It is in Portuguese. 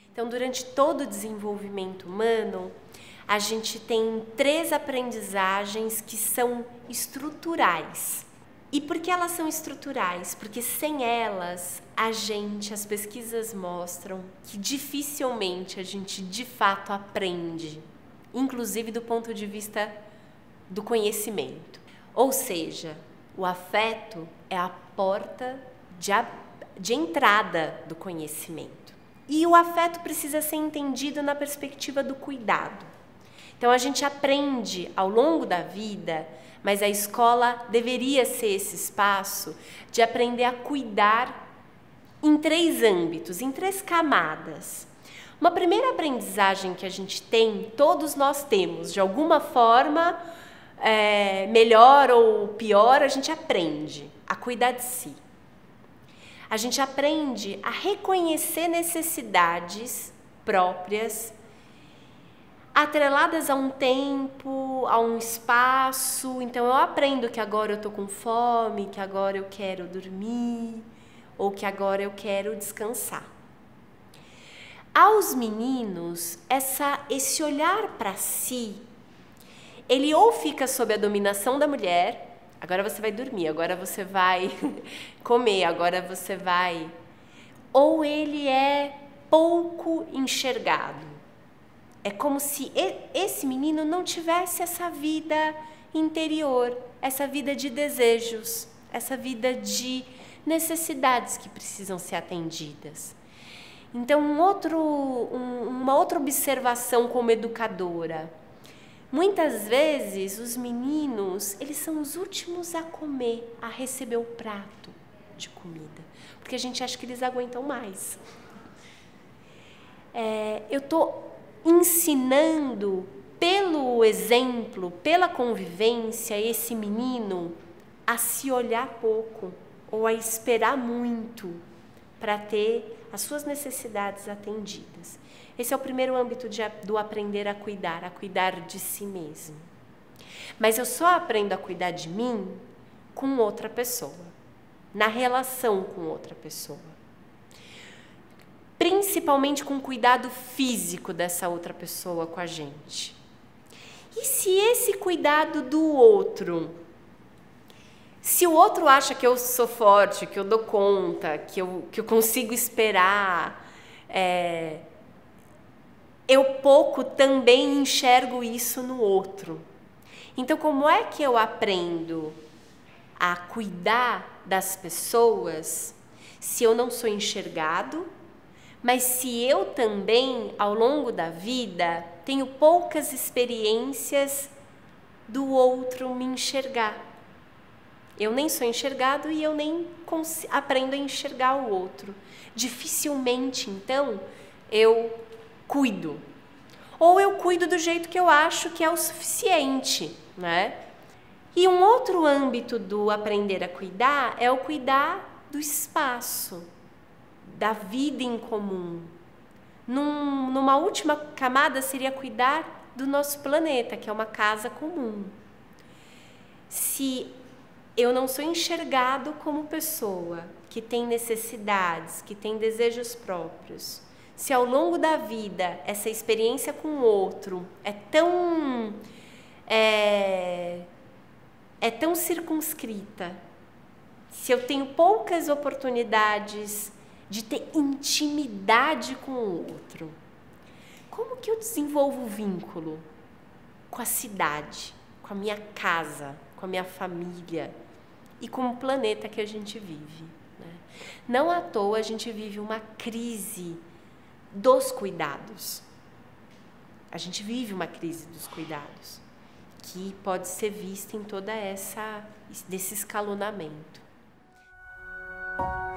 Então, durante todo o desenvolvimento humano, a gente tem 3 aprendizagens que são estruturais. E por que elas são estruturais? Porque sem elas, as pesquisas mostram que dificilmente a gente de fato aprende, inclusive do ponto de vista do conhecimento. Ou seja, o afeto é a porta de entrada do conhecimento. E o afeto precisa ser entendido na perspectiva do cuidado. Então a gente aprende ao longo da vida, mas a escola deveria ser esse espaço de aprender a cuidar em 3 âmbitos, em 3 camadas. Uma primeira aprendizagem que a gente tem, todos nós temos, de alguma forma, melhor ou pior, a gente aprende a cuidar de si. A gente aprende a reconhecer necessidades próprias, atreladas a um tempo, a um espaço. Então eu aprendo que agora eu tô com fome, que agora eu quero dormir, ou que agora eu quero descansar. Aos meninos, esse olhar para si, ele ou fica sob a dominação da mulher, agora você vai dormir, agora você vai comer, agora você vai... Ou ele é pouco enxergado. É como se esse menino não tivesse essa vida interior, essa vida de desejos, essa vida de necessidades que precisam ser atendidas. Então, uma outra observação como educadora. Muitas vezes, os meninos, eles são os últimos a comer, a receber o prato de comida, porque a gente acha que eles aguentam mais. Eu estou ensinando, pelo exemplo, pela convivência, esse menino a se olhar pouco ou a esperar muito para ter as suas necessidades atendidas. Esse é o primeiro âmbito do aprender a cuidar de si mesmo. Mas eu só aprendo a cuidar de mim com outra pessoa, na relação com outra pessoa. Principalmente com o cuidado físico dessa outra pessoa com a gente. E se esse cuidado do outro, se o outro acha que eu sou forte, que eu dou conta, que eu consigo esperar, eu pouco também enxergo isso no outro. Então, como é que eu aprendo a cuidar das pessoas se eu não sou enxergado, mas se eu também, ao longo da vida, tenho poucas experiências do outro me enxergar? Eu nem sou enxergado e eu nem aprendo a enxergar o outro. Dificilmente, então, eu cuido. Ou eu cuido do jeito que eu acho que é o suficiente, né? E um outro âmbito do aprender a cuidar é o cuidar do espaço, da vida em comum. Numa última camada seria cuidar do nosso planeta, que é uma casa comum. Se eu não sou enxergado como pessoa que tem necessidades, que tem desejos próprios, se ao longo da vida essa experiência com o outro é tão circunscrita, se eu tenho poucas oportunidades de ter intimidade com o outro, como que eu desenvolvo o vínculo com a cidade, com a minha casa, com a minha família e com o planeta que a gente vive, né? Não à toa a gente vive uma crise dos cuidados. A gente vive uma crise dos cuidados, que pode ser vista em toda desse escalonamento.